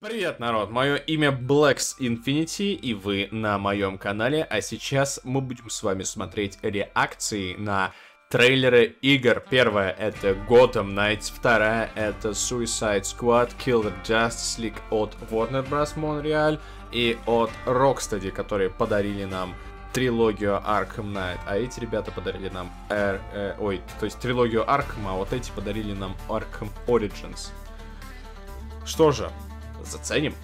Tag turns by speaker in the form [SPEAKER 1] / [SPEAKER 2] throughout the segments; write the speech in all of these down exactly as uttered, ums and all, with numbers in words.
[SPEAKER 1] Привет, народ! Мое имя Blacks Infinity, и вы на моем канале, а сейчас мы будем с вами смотреть реакции на трейлеры игр. Первая — это Gotham Knights, вторая — это Suicide Squad, Killer Justice League от Warner Bros. Montreal и от Rocksteady, которые подарили нам трилогию Arkham Knight, а эти ребята подарили нам... Э, э, ой, то есть трилогию Arkham, а вот эти подарили нам Arkham Origins. Что же, заценим.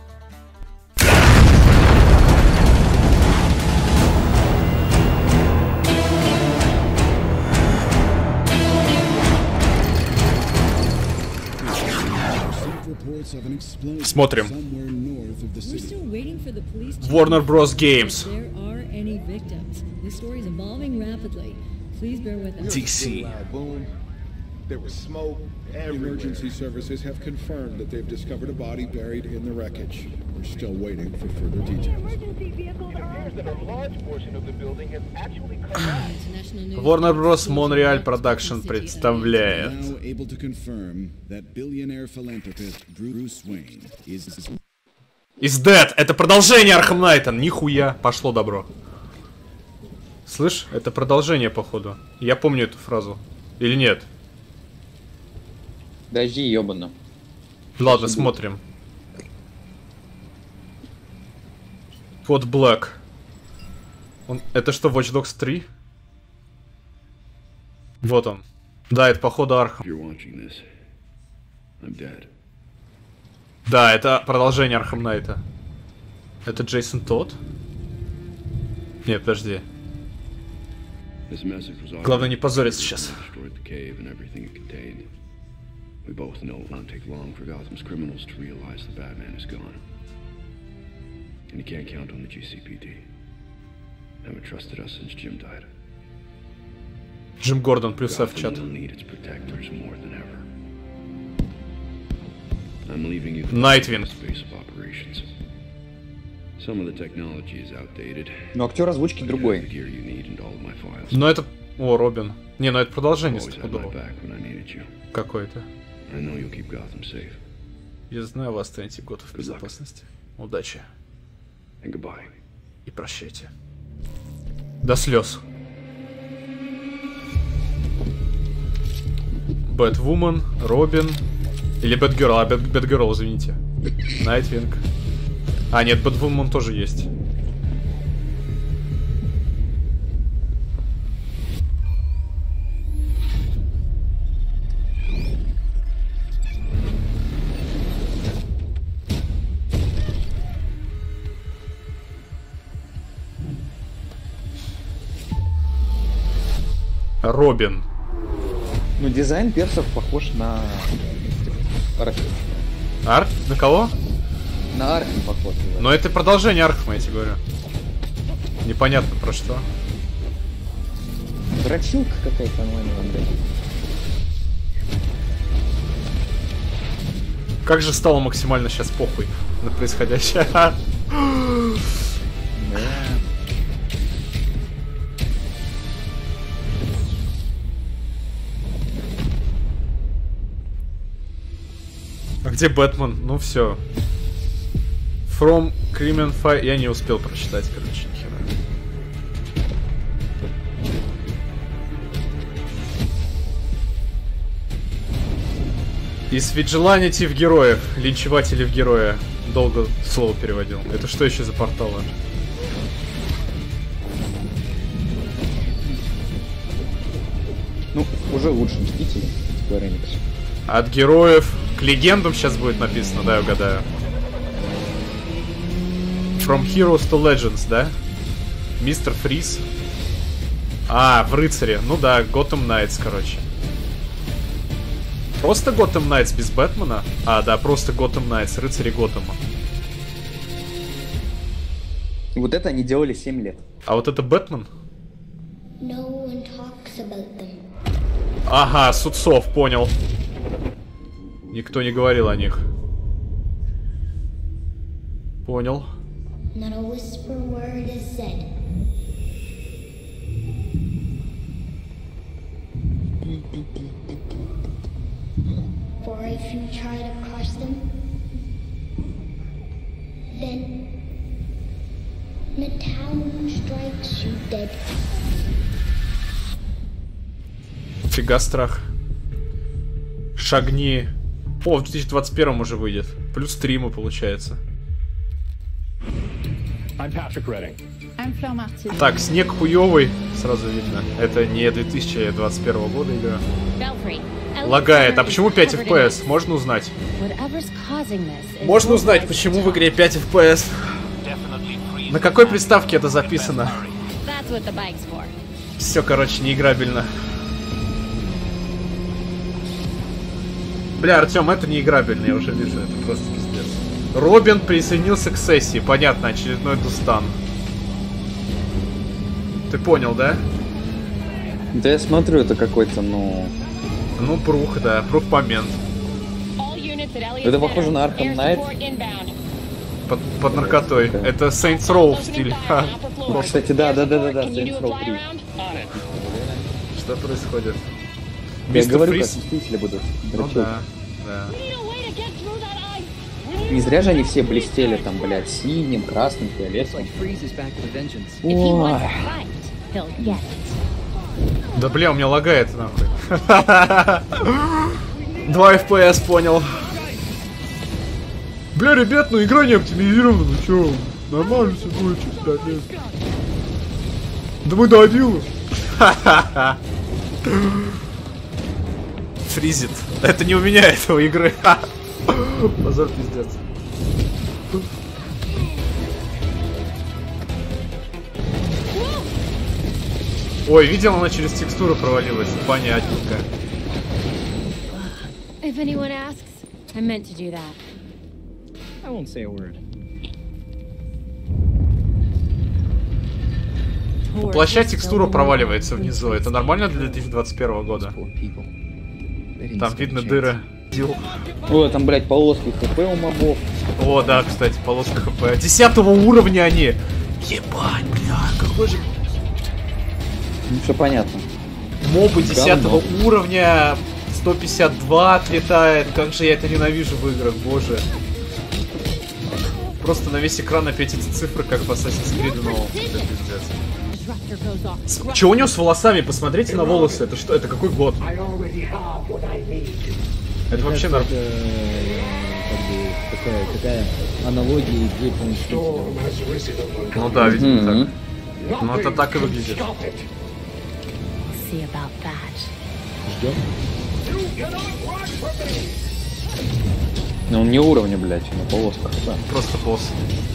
[SPEAKER 1] Смотрим. Warner Bros. Games. ди си.
[SPEAKER 2] There was smoke everywhere. Emergency services have confirmed that they've discovered a body buried in the wreckage. We're still waiting for further details. It appears that a large portion of the building has actually collapsed.
[SPEAKER 1] Warner Bros. Montreal Production представляет.
[SPEAKER 2] Now able to confirm that billionaire philanthropist Bruce Wayne is
[SPEAKER 1] Is dead. Это продолжение Arkham Knight. Нихуя. Пошло добро. Слышь, это продолжение, походу. Я помню эту фразу. Или нет?
[SPEAKER 3] Дожди, ёбано.
[SPEAKER 1] Ладно, смотрим. Код Black. Он... Это что, Watch Dogs три? Вот он. Да, это походу Архам. Да, это продолжение Архам Найта. Это Джейсон Тодд? Нет, подожди. Главное не позориться сейчас.
[SPEAKER 4] We both know it won't take long for Gotham's criminals to realize the Batman is gone. And you can't count on the G C P D. Haven't trusted us since Jim died.
[SPEAKER 1] Джим Гордон плюс F в чат. Найтвинг.
[SPEAKER 3] Но актер озвучки другой.
[SPEAKER 1] Но это... О, Робин. Не, ну это продолжение стопудово. Какое-то. Я знаю, вы останете год в безопасности. Удачи. И прощайте. До слез. Бэтвумен, Робин. Или Бэтгерл, а Бэтгерл, извините. Найтвинг. А, нет, Бэтвумен тоже есть. Робин.
[SPEAKER 3] Ну, дизайн персов похож на... Архим.
[SPEAKER 1] Арк? На кого?
[SPEAKER 3] На Архим похож. Да.
[SPEAKER 1] Но это продолжение Архима, я тебе говорю. Непонятно про что.
[SPEAKER 3] Дрочилка какая-то, нормальная, блядь.
[SPEAKER 1] Как же стало максимально сейчас похуй на происходящее. Да. А где Бэтмен? Ну все. From Crimen Fight. Я не успел прочитать, короче, нихера. Из Vigilante в героев. Линчеватели в героя. Долго слово переводил. Это что еще за порталы?
[SPEAKER 3] Ну, уже лучше Мстители.
[SPEAKER 1] От героев к легендам сейчас будет написано, да, я угадаю. From Heroes to Legends, да? Мистер Фриз. А, в рыцаре. Ну да, Gotham Knights, короче. Просто Gotham Knights без Бэтмена? А, да, просто Gotham Knights, рыцари Готэма.
[SPEAKER 3] Вот это они делали семь лет.
[SPEAKER 1] А вот это Бэтмен? Ага, Судцов, понял. Никто не говорил о них. Понял.
[SPEAKER 5] For if you try to crush them, Then the town strikes you dead.
[SPEAKER 1] Фига страх. Шагни. О, в две тысячи двадцать первом уже выйдет. Плюс стримы получается. Так, снег хуёвый, сразу видно. Это не две тысячи двадцать первого года игра. Лагает. А почему пять эф пи эс? Можно узнать? Можно узнать, почему в игре пять эф пи эс? На какой приставке это записано? Все, короче, неиграбельно. Бля, Артем, это неиграбельно, я уже вижу, это просто пиздец. Робин присоединился к сессии, понятно, очередной Дустан. Ты понял, да?
[SPEAKER 3] Да я смотрю, это какой-то, ну...
[SPEAKER 1] Ну, прух, да, прух-момент.
[SPEAKER 3] Это похоже на Arkham Knight.
[SPEAKER 1] Под, под наркотой. Это Saints Row в стиле.
[SPEAKER 3] Ну, кстати, да, да, да, да, да, Saints Row три.
[SPEAKER 1] Что происходит?
[SPEAKER 3] Я
[SPEAKER 1] Мистер
[SPEAKER 3] говорю,
[SPEAKER 1] Фриз?
[SPEAKER 3] как Мстители будут.
[SPEAKER 1] Ну
[SPEAKER 3] дрочить.
[SPEAKER 1] да, да.
[SPEAKER 3] Не зря же они все блестели там, блядь, синим, красным, фиолетовым. Ой.
[SPEAKER 1] Да бля, у меня лагает нахуй. два эф пи эс, понял. Бля, ребят, ну игра не оптимизирована, ну чё? Нормально все будет, через пять лет. Да мы добилы. Фризит. Это не у меня, это у игры. Позор, пиздец. Ой, видел, она через текстуру провалилась. Понятненько.
[SPEAKER 6] If anyone asks, I meant to do that.
[SPEAKER 7] I won't say a word.
[SPEAKER 1] Плаща текстура проваливается внизу. Это нормально для две тысячи двадцать первого года? Там видно дыры.
[SPEAKER 3] Ой, там, блядь, полоски хп у мобов.
[SPEAKER 1] О, да, кстати, полоска хп. Десятого уровня они. Ебать, бля, какой же...
[SPEAKER 3] Ну, все понятно.
[SPEAKER 1] Мобы десятого уровня, сто пятьдесят два отлетает. Как же я это ненавижу в играх, боже. Просто на весь экран опять эти цифры, как в Assassin's Creed новом. Это пиздец. Че у него с волосами? Посмотрите на волосы. Это что? Это какой год? Это вообще нормально.
[SPEAKER 7] Такая, такая аналогия игры по Мстителям.
[SPEAKER 1] Ну да, видимо так. Ну это так и выглядит.
[SPEAKER 7] Ждем.
[SPEAKER 3] Ну он не уровня, блядь, на полосках, да.
[SPEAKER 1] Просто босс.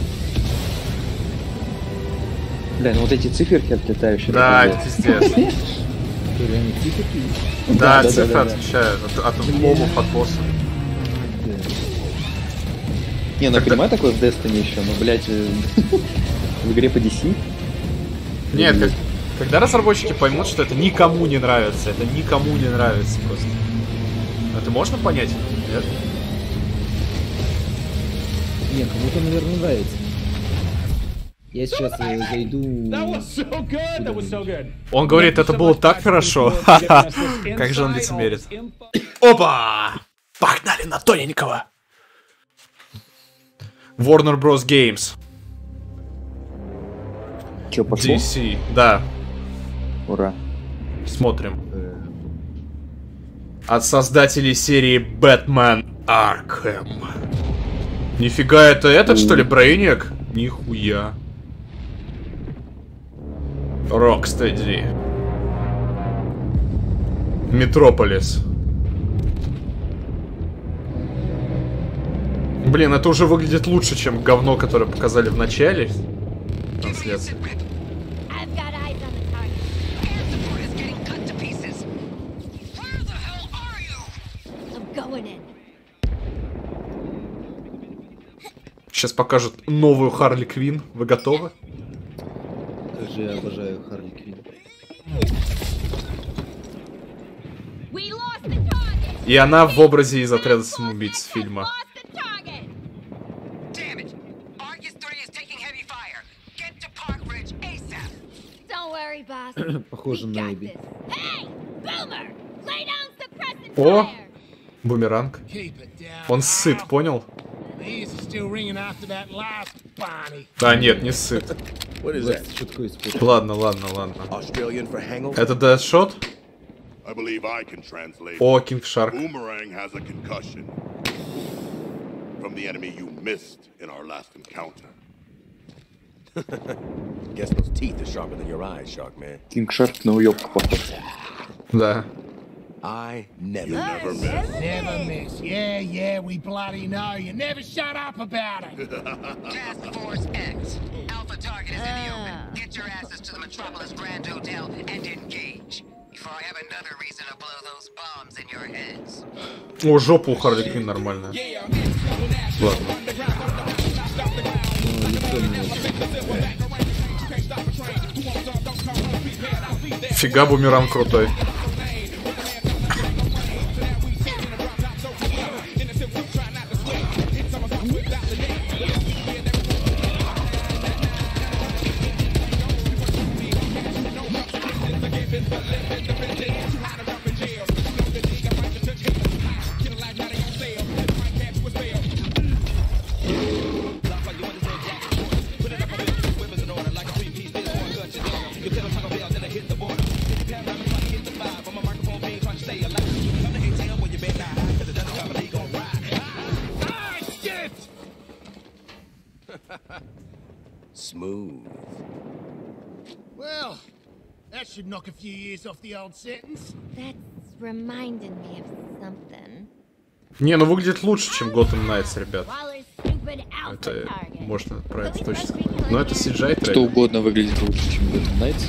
[SPEAKER 3] Бля, ну вот эти циферки отлетающие.
[SPEAKER 1] Да, это пиздец. Да, цифры отличают от мобов, от босса.
[SPEAKER 3] Не, ну я понимаю, такое в Destiny еще, но, блядь, в игре по ди си?
[SPEAKER 1] Нет, как, когда разработчики поймут, что это никому не нравится, это никому не нравится просто. Это можно понять? Нет?
[SPEAKER 7] Не, кому-то, наверное, нравится. Я сейчас э, зайду...
[SPEAKER 1] Он говорит, это было так хорошо. Ха-ха. Как же он лицемерит. Опа! Погнали на тоненького. Warner Bros. Games.
[SPEAKER 3] Че, пошло?
[SPEAKER 1] ди си, да.
[SPEAKER 3] Ура.
[SPEAKER 1] Смотрим. От создателей серии Batman Arkham. Нифига, это этот, что ли, Брейниак? Нихуя. Rocksteady. Метрополис. Блин, это уже выглядит лучше, чем говно, которое показали в начале трансляции. Сейчас покажут новую Харли Квинн. Вы готовы?
[SPEAKER 7] Как же я обожаю Харли Квинн.
[SPEAKER 1] И она в образе из отряда самоубийц фильма.
[SPEAKER 7] Похоже на Эбби.
[SPEAKER 1] О! Бумеранг. Он сыт, понял? А, нет, не сыт. Ладно, ладно, ладно. Это Deadshot? О, Кингшарк.
[SPEAKER 3] Кингшарк на уёбка похож.
[SPEAKER 1] Да.
[SPEAKER 8] I never, you never miss. Never miss. Yeah, yeah, we bloody know. You never shut up about it.
[SPEAKER 9] Task Force X. Alpha target is in the open. Get your asses to the Metropolis Grand Hotel and engage. Before I have another reason to blow those bombs in your heads.
[SPEAKER 1] О, жопа у Харли Квинн нормальная. Ладно. Фига, Бумеранг крутой.
[SPEAKER 8] Smooth. Well, that should knock a few years off the old sentence.
[SPEAKER 6] That's reminding me of something.
[SPEAKER 1] Не, ну выглядит лучше, чем Gotham Knights, ребят. Это можно отправить точно. Но это си джи ай трейлер.
[SPEAKER 3] Что угодно выглядит лучше, чем Gotham Knights.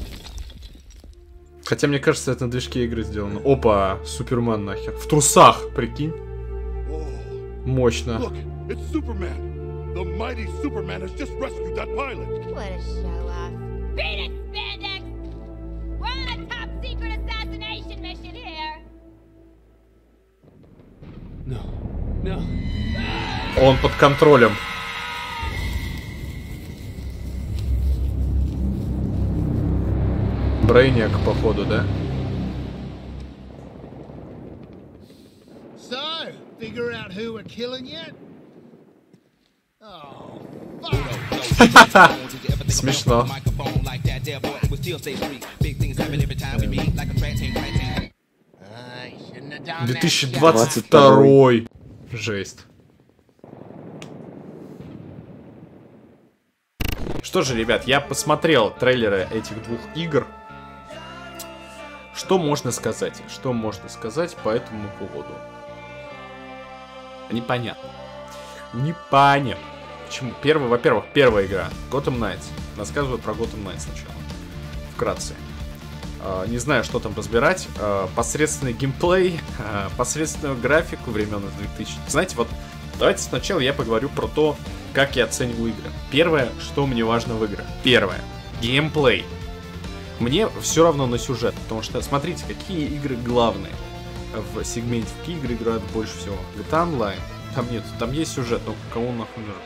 [SPEAKER 1] Хотя мне кажется, это на движке игры сделано. Опа, Супермен нахер. В трусах, прикинь. Мощно.
[SPEAKER 2] The mighty Superman has just rescued that pilot.
[SPEAKER 6] What a show off. Beat it, Spandex! We're on a top secret assassination mission here.
[SPEAKER 8] No. No.
[SPEAKER 1] Он под контролем. Брейниак, походу, да?
[SPEAKER 8] So, figure out who we're killing yet?
[SPEAKER 1] Смешно. две тысячи двадцать второй. Жесть. Что же, ребят, я посмотрел трейлеры этих двух игр. Что можно сказать? Что можно сказать по этому поводу? Непонятно. Непонятно. Почему? Первый, во-первых, первая игра. Gotham Knights. Рассказываю про Gotham Knights сначала. Вкратце. Uh, не знаю, что там разбирать. Uh, посредственный геймплей, uh, посредственную графику времен двухтысячных. Знаете, вот давайте сначала я поговорю про то, как я оцениваю игры. Первое, что мне важно в играх. Первое. Геймплей. Мне все равно на сюжет. Потому что, смотрите, какие игры главные в сегменте. Какие игры играют больше всего. джи ти эй Online. Там нет, там есть сюжет, но кого нахуй нужен?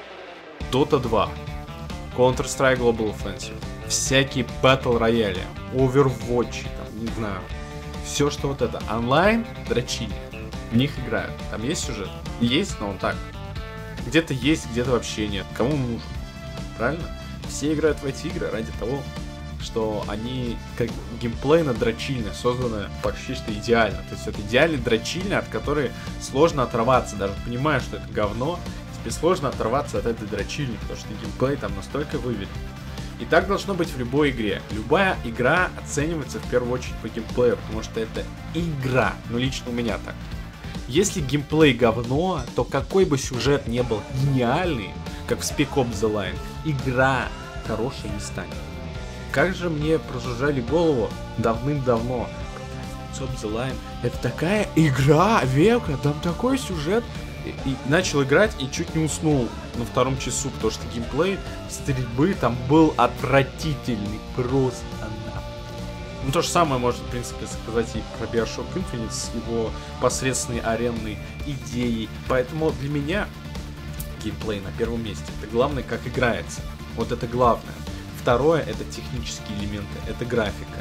[SPEAKER 1] Дота два, Counter-Strike Global Offensive, всякие Battle Royale, Overwatch, там, не знаю. Все, что вот это. Онлайн, дрочили. В них играют. Там есть сюжет? Есть, но он так. Где-то есть, где-то вообще нет. Кому нужен? Правильно? Все играют в эти игры ради того, что они как геймплейно дрочильно созданы почти что идеально. То есть это идеальный дрочильня, от которой сложно оторваться. Даже понимая, что это говно, тебе сложно оторваться от этой дрочильни, потому что геймплей там настолько выверен. И так должно быть в любой игре. Любая игра оценивается в первую очередь по геймплею, потому что это игра. Ну, лично у меня так. Если геймплей говно, то какой бы сюжет не был гениальный, как в Spec Ops The Line, игра хорошей не станет. Как же мне прожужжали голову давным-давно. Spec Ops The Line — это такая игра века, там такой сюжет. И, и начал играть и чуть не уснул на втором часу, потому что геймплей стрельбы там был отвратительный, просто она. Ну то же самое можно, в принципе, сказать и про Bioshock Infinite с его посредственной аренной идеей. Поэтому для меня геймплей на первом месте. Это главное, как играется. Вот это главное. Второе — это технические элементы, это графика.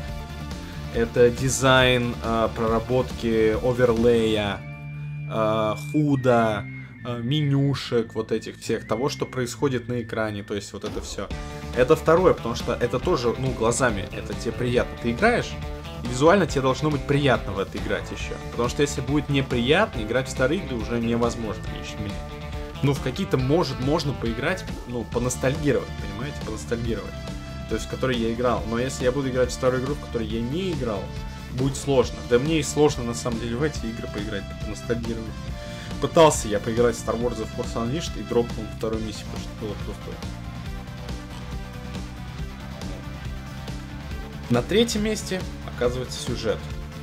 [SPEAKER 1] Это дизайн, э, проработки оверлея, худа, э, менюшек, вот этих всех, того, что происходит на экране, то есть вот это все. Это второе, потому что это тоже, ну, глазами, это тебе приятно. Ты играешь, и визуально тебе должно быть приятно в это играть еще. Потому что если будет неприятно, играть в старые игры уже невозможно лично мне. Ну, в какие-то может, можно поиграть, ну, поностальгировать, понимаете, поностальгировать. То есть, в которые я играл. Но если я буду играть в старую игру, в которой я не играл, будет сложно. Да мне и сложно, на самом деле, в эти игры поиграть, поностальгировать. Пытался я поиграть в Star Wars The Force Unleashed и дропнул вторую миссию, потому что было просто... На третьем месте оказывается сюжет.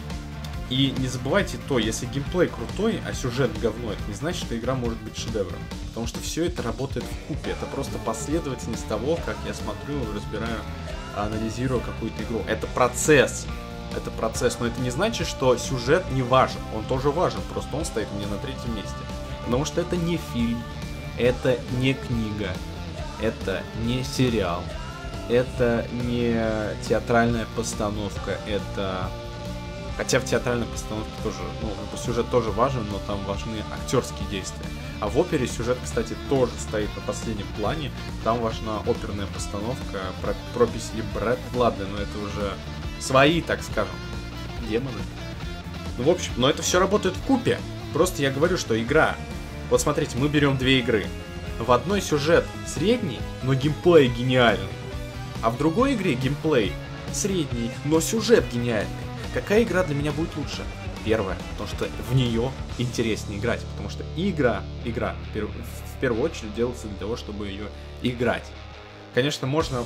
[SPEAKER 1] И не забывайте то, если геймплей крутой, а сюжет говно, это не значит, что игра может быть шедевром. Потому что все это работает вкупе. Это просто последовательность того, как я смотрю, разбираю, анализирую какую-то игру. Это процесс. Это процесс. Но это не значит, что сюжет не важен. Он тоже важен, просто он стоит мне на третьем месте. Потому что это не фильм, это не книга, это не сериал. Это не театральная постановка, это... Хотя в театральной постановке тоже, ну, сюжет тоже важен, но там важны актерские действия. А в опере сюжет, кстати, тоже стоит на последнем плане. Там важна оперная постановка, про пропись либретто. Ладно, но это уже свои, так скажем, демоны. Ну, в общем, но это все работает вкупе. Просто я говорю, что игра... Вот смотрите, мы берем две игры. В одной сюжет средний, но геймплей гениальный. А в другой игре геймплей средний, но сюжет гениальный. Какая игра для меня будет лучше? Первая, потому что в нее интереснее играть. Потому что игра, игра в, перв... в первую очередь делается для того, чтобы ее играть. Конечно, можно...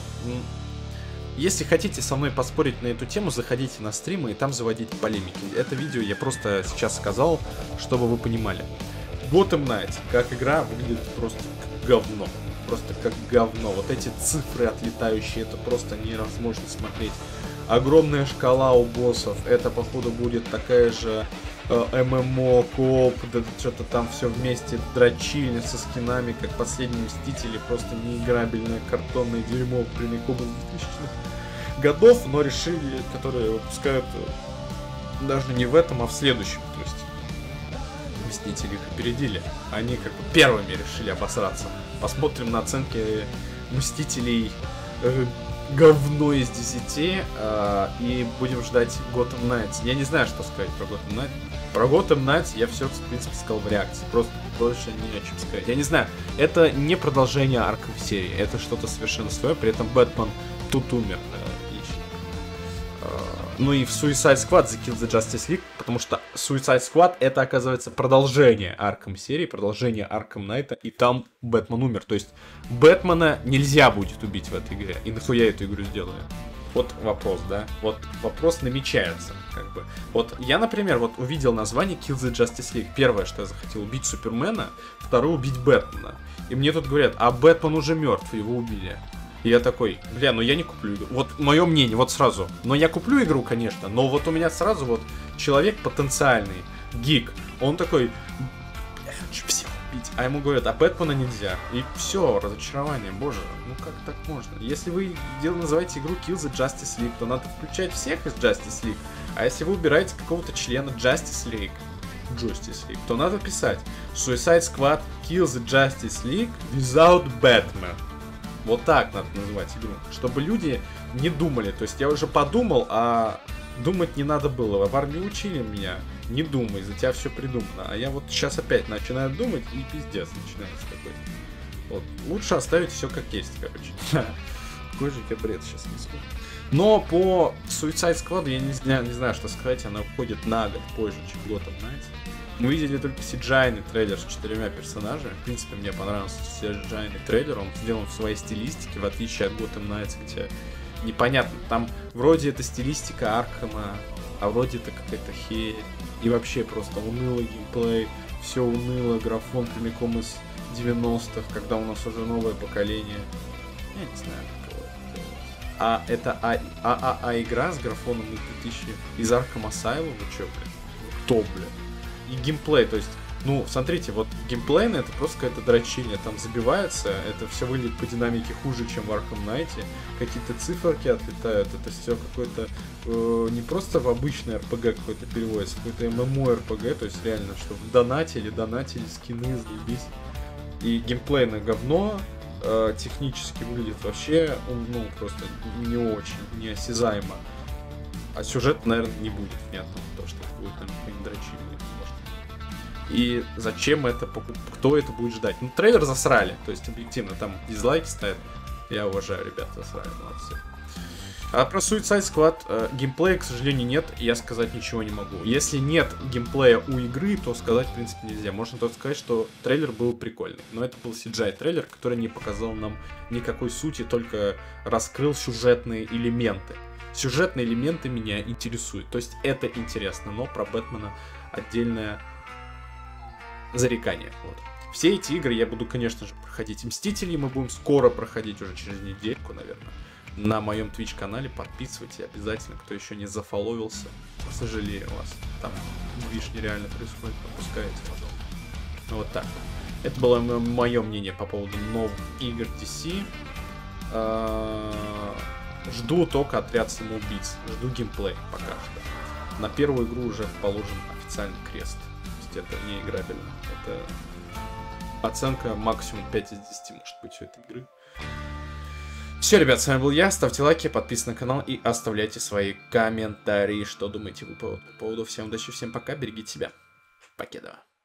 [SPEAKER 1] Если хотите со мной поспорить на эту тему, заходите на стримы и там заводите полемики. Это видео я просто сейчас сказал, чтобы вы понимали. Gotham Knights, как игра, выглядит просто как говно. Просто как говно. Вот эти цифры отлетающие, это просто невозможно смотреть. Огромная шкала у боссов. Это, походу, будет такая же э, ММО, кооп, да, что-то там все вместе, дрочильня со скинами, как последние Мстители. Просто неиграбельное картонное дерьмо прямиком из двухтысячных годов, но решили, которые выпускают даже не в этом, а в следующем. То есть Мстители их опередили. Они как бы первыми решили обосраться. Посмотрим на оценки Мстителей. Э, говно из десяти, э, и будем ждать Gotham Knights. Я не знаю, что сказать про Gotham Knights. Про Gotham Knights я все, в принципе, сказал в реакции. Просто больше не о чем сказать. Я не знаю, это не продолжение Arkham серии, это что-то совершенно свое, при этом Бэтмен тут умер. Ну и в Suicide Squad The Kill the Justice League, потому что Suicide Squad это, оказывается, продолжение Arkham серии, продолжение Arkham Knight, и там Бэтмен умер. То есть Бэтмена нельзя будет убить в этой игре. И нахуя я эту игру сделаю? Вот вопрос, да? Вот вопрос намечается, как бы. Вот я, например, вот увидел название Kill the Justice League. Первое, что я захотел, убить Супермена, второе, убить Бэтмена. И мне тут говорят, а Бэтмен уже мертв, его убили. И я такой, бля, ну я не куплю игру. Вот мое мнение, вот сразу. Но я куплю игру, конечно, но вот у меня сразу вот человек потенциальный, гик, он такой, я хочу всех убить. А ему говорят, а Бэтмена нельзя. И все, разочарование, боже, ну как так можно? Если вы называете игру Kill the Justice League, то надо включать всех из Justice League. А если вы убираете какого-то члена Justice League, Justice League, то надо писать Suicide Squad Kill the Justice League without Batman. Вот так надо называть игру, чтобы люди не думали. То есть я уже подумал, а думать не надо было. В армии учили меня, не думай, за тебя все придумано. А я вот сейчас опять начинаю думать, и пиздец начинается какой-то. Вот. Лучше оставить все как есть, короче. Какой же я бред сейчас несу. Но по Suicide Squad я не знаю, не знаю, что сказать. Она уходит на год позже, чем Gotham Knights. Мы видели только си джи ай-ный трейлер с четырьмя персонажами. В принципе, мне понравился си джи ай-ный трейлер. Он сделан в своей стилистике, в отличие от Gotham Knights, где непонятно. Там вроде это стилистика Аркхема, а вроде это какая-то херь. И вообще просто унылый геймплей. Все уныло, графон прямиком из девяностых, когда у нас уже новое поколение. Я не знаю, какого это. А это а, а, а, а игра с графоном из две тысячи из Arkham Asylum? Вы чё, блин? Кто, блин? И геймплей, то есть Ну, смотрите, вот геймплейно это просто какое-то дрочение, там забивается, это все выглядит по динамике хуже, чем в Arkham Knight, какие-то циферки отлетают, это все какое-то э, не просто в обычный эр пи джи какой-то переводится, какой-то эм эм о эр пи джи, то есть реально, что донатили, донатили скины, заебись. И геймплейное говно, э, технически выглядит вообще, ну, просто не очень, неосязаемо. А сюжет, наверное, не будет внятного, потому что это будет, наверное, какой-нибудь дрочильный, может. И зачем это, кто это будет ждать? Ну, трейлер засрали, то есть, объективно, там дизлайки ставят. Я уважаю, ребят, засрали, молодцы. А про Suicide Squad э, геймплея, к сожалению, нет, и я сказать ничего не могу. Если нет геймплея у игры, то сказать, в принципе, нельзя. Можно только сказать, что трейлер был прикольный. Но это был си джи ай-трейлер, который не показал нам никакой сути, только раскрыл сюжетные элементы. Сюжетные элементы меня интересуют. То есть это интересно, но про Бэтмена отдельное зарекание. Вот. Все эти игры я буду, конечно же, проходить. Мстители мы будем скоро проходить, уже через недельку, наверное. На моем Twitch-канале подписывайтесь обязательно, кто еще не зафоловился. Сожалею вас. Там движ нереально происходит, пропускаете потом. Вот так. Это было мое мнение по поводу новых игр ди си. Жду только Отряд самоубийц. Жду геймплей пока что. На первую игру уже положен официальный крест. То есть это не играбельно. Это оценка максимум пять из десяти может быть у этой игры. Все, ребят, с вами был я. Ставьте лайки, подписывайтесь на канал и оставляйте свои комментарии, что думаете вы по этому поводу. Всем удачи, всем пока, берегите себя. Покедова.